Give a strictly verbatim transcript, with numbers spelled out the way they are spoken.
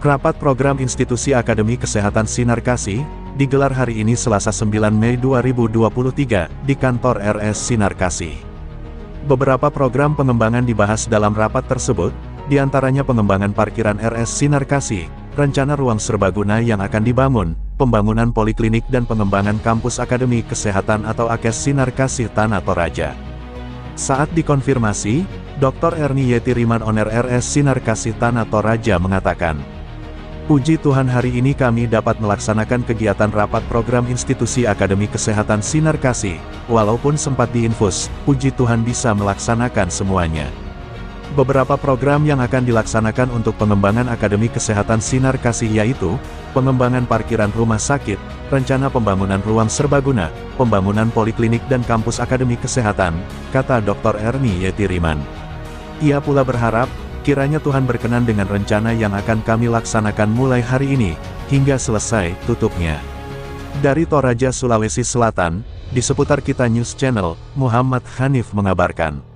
Rapat Program Institusi Akademi Kesehatan Sinar Kasih, digelar hari ini Selasa sembilan Mei dua ribu dua puluh tiga, di kantor R S Sinar Kasih. Beberapa program pengembangan dibahas dalam rapat tersebut, diantaranya pengembangan parkiran R S Sinar Kasih, rencana ruang serbaguna yang akan dibangun, pembangunan poliklinik dan pengembangan kampus Akademi Kesehatan atau AKES Sinar Kasih Tanah Toraja. Saat dikonfirmasi, Doktor Ernie Yetiriman Owner R S Sinar Kasih Tanah Toraja mengatakan, "Puji Tuhan hari ini kami dapat melaksanakan kegiatan rapat program Institusi Akademi Kesehatan Sinar Kasih, walaupun sempat diinfus, puji Tuhan bisa melaksanakan semuanya." Beberapa program yang akan dilaksanakan untuk pengembangan Akademi Kesehatan Sinar Kasih yaitu, pengembangan parkiran rumah sakit, rencana pembangunan ruang serbaguna, pembangunan poliklinik dan kampus Akademi Kesehatan, kata Doktor Ernie Yetiriman. Ia pula berharap, kiranya Tuhan berkenan dengan rencana yang akan kami laksanakan mulai hari ini, hingga selesai tutupnya. Dari Toraja, Sulawesi Selatan, di seputar Kita News Channel, Muhammad Hanif mengabarkan.